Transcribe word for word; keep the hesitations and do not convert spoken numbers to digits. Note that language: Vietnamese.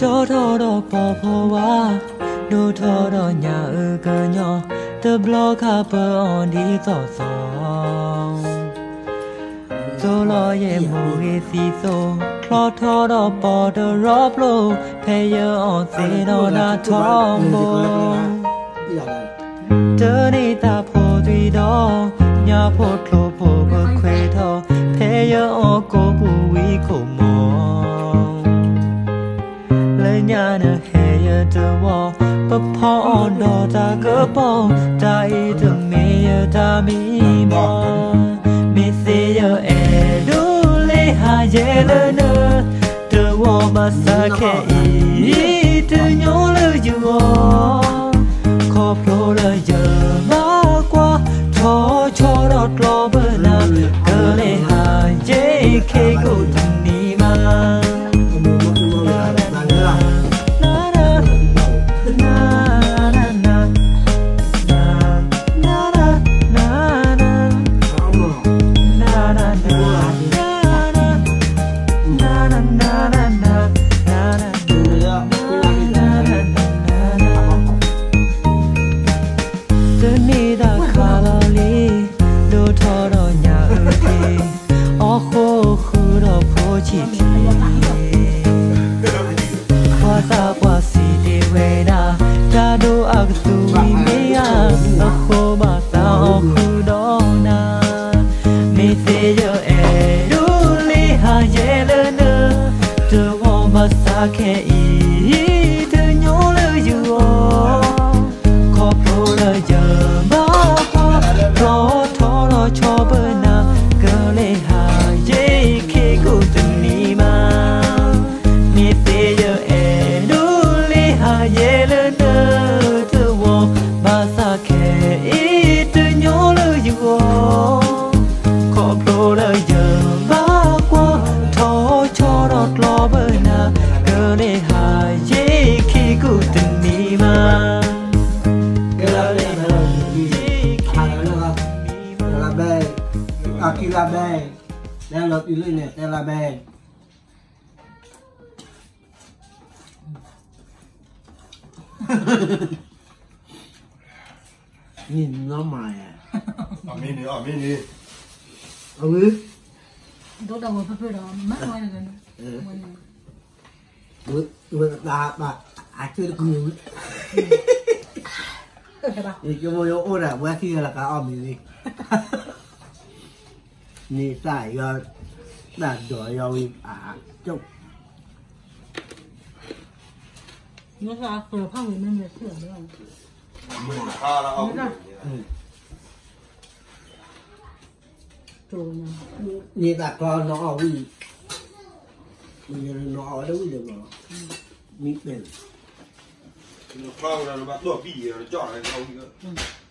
Cho thọ đó bỏ bỏ qua Đồ thọ đó nhà ở cơ nhỏ Tờ blog khá bờ on đi tỏ song Cho lo ye mô ghê xì xô Cho thọ đó bỏ đồ rộp lô Phê yơ on xê đó nà thong bồ Tờ ni ta phô tùy đó Nhà phô thô phô bờ khuê thọ Phê yơ on cô bù quý cổ mong Lời nhà nơ hê yơ tờ wò Bờ phó on đỏ ta gỡ bò Ta y tờ mê yơ ta mi mò Mê xê yơ ê đu lê hà dê lơ nơ Tờ wò bà xa khẽ y Tờ nhô lơ dư wò Khó phô lơ yơ má qua Thó cho đọt lò bơ nà Tờ lê hà dê khê gô tùm ni mà Khe ý từ nhô lơ dừa khó phô lơ giờ má qua rõ thó lo cho bơ nà cơ lê hà dê khi cô từng ni mà mi tê giờ ê đu lê hà dê lơ nơ từ wo ba sa khe ý từ nhô lơ dừa khó phô lơ giờ má qua thó cho đọt lo bơ nà Lê hà dê khi cô từng đi mà Lê hà dê khi cô từng đi mà La bè À khi la bè Đang lọt đi lên nè Đang la bè Nhìn nó mài à Ở bên đi, ở bên đi Ừ Tốt đầu phê phê đó, mất ngoài này rồi Được, được, đã, bà, ai chưa được nhiều Thì cái môi ô nè, bữa khi là cả ôm gì đi Nì xài rồi, đã đổi rồi, à, chúc Nó ra phở phong thì nên được sửa nữa Mình kha là ông Trồ nha Nì đã có nó ở gì Mình nó ở đâu được mà Mít bền Nó phong là nó bắt đuổi bỉ rồi nó chọn này không nữa